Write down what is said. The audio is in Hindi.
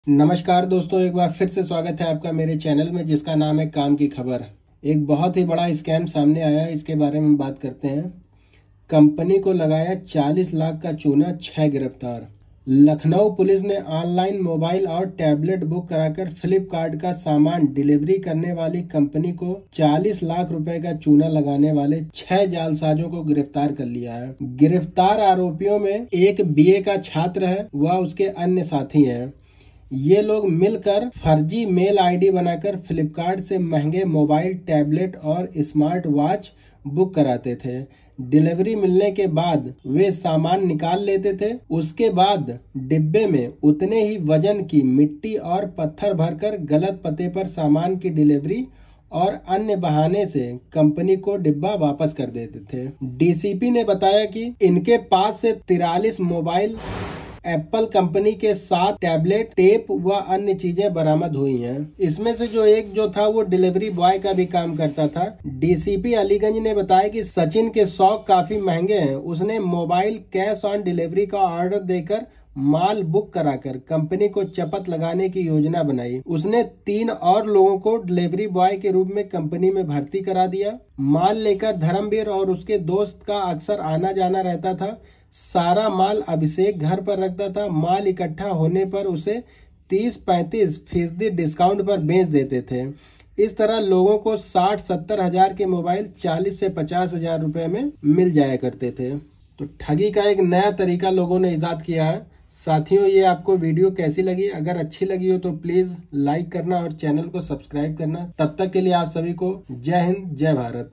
नमस्कार दोस्तों, एक बार फिर से स्वागत है आपका मेरे चैनल में जिसका नाम है काम की खबर। एक बहुत ही बड़ा स्कैम सामने आया है, इसके बारे में बात करते हैं। कंपनी को लगाया 40 लाख का चूना, 6 गिरफ्तार। लखनऊ पुलिस ने ऑनलाइन मोबाइल और टैबलेट बुक कराकर फ्लिपकार्ट का सामान डिलीवरी करने वाली कंपनी को 40 लाख रुपए का चूना लगाने वाले 6 जालसाजों को गिरफ्तार कर लिया है। गिरफ्तार आरोपियों में एक बीए का छात्र है व उसके अन्य साथी हैं। ये लोग मिलकर फर्जी मेल आईडी बनाकर फ्लिपकार्ट से महंगे मोबाइल, टैबलेट और स्मार्ट वॉच बुक कराते थे। डिलीवरी मिलने के बाद वे सामान निकाल लेते थे। उसके बाद डिब्बे में उतने ही वजन की मिट्टी और पत्थर भरकर गलत पते पर सामान की डिलीवरी और अन्य बहाने से कंपनी को डिब्बा वापस कर देते थे। डीसीपी ने बताया कि इनके पास से 43 मोबाइल, एप्पल कंपनी के 7 टैबलेट, टेप व अन्य चीजें बरामद हुई हैं। इसमें से जो था वो डिलीवरी बॉय का भी काम करता था। डीसीपी अलीगंज ने बताया कि सचिन के शौक काफी महंगे हैं। उसने मोबाइल कैश ऑन डिलीवरी का ऑर्डर देकर माल बुक कराकर कंपनी को चपत लगाने की योजना बनाई। उसने 3 और लोगों को डिलीवरी बॉय के रूप में कंपनी में भर्ती करा दिया। माल लेकर धर्मवीर और उसके दोस्त का अक्सर आना जाना रहता था। सारा माल अभिषेक घर पर रखता था। माल इकट्ठा होने पर उसे 30-35% डिस्काउंट पर बेच देते थे। इस तरह लोगों को 60-70 हजार के मोबाइल 40 से 50 हजार रुपए में मिल जाया करते थे। तो ठगी का एक नया तरीका लोगों ने इजाद किया है। साथियों, ये आपको वीडियो कैसी लगी? अगर अच्छी लगी हो तो प्लीज लाइक करना और चैनल को सब्सक्राइब करना। तब तक के लिए आप सभी को जय हिंद, जय भारत।